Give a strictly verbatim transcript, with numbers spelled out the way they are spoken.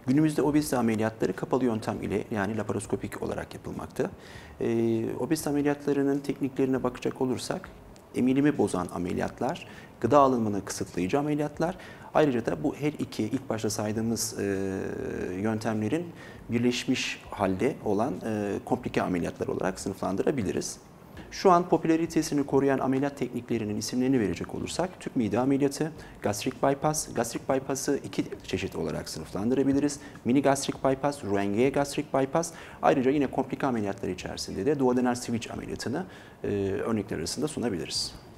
Günümüzde obezite ameliyatları kapalı yöntem ile yani laparoskopik olarak yapılmakta. Ee, obezite ameliyatlarının tekniklerine bakacak olursak emilimi bozan ameliyatlar, gıda alımını kısıtlayıcı ameliyatlar, ayrıca da bu her iki ilk başta saydığımız e, yöntemlerin birleşmiş halde olan e, komplike ameliyatlar olarak sınıflandırabiliriz. Şu an popülaritesini koruyan ameliyat tekniklerinin isimlerini verecek olursak tüp mide ameliyatı, gastrik bypass, gastrik bypass'ı iki çeşit olarak sınıflandırabiliriz. Mini gastrik bypass, Roentgen gastrik bypass, ayrıca yine komplike ameliyatlar içerisinde de duodenal switch ameliyatını e, örnekler arasında sunabiliriz.